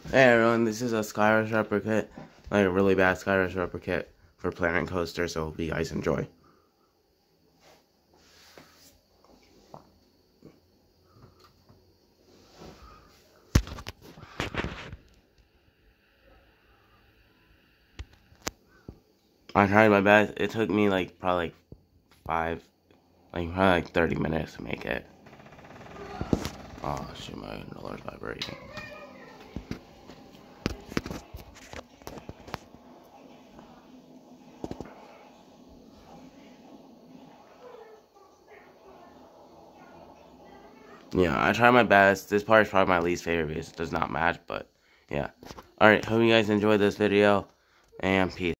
Hey everyone, this is a Skyrush Upper kit, like a really bad Skyrush Upper kit for Planet Coaster, so hope you guys enjoy. I tried my best. It took me probably 30 minutes to make it. Oh shoot, my controller's vibrating. Yeah, I tried my best. This part is probably my least favorite because it does not match, but yeah. Alright, hope you guys enjoyed this video, and peace.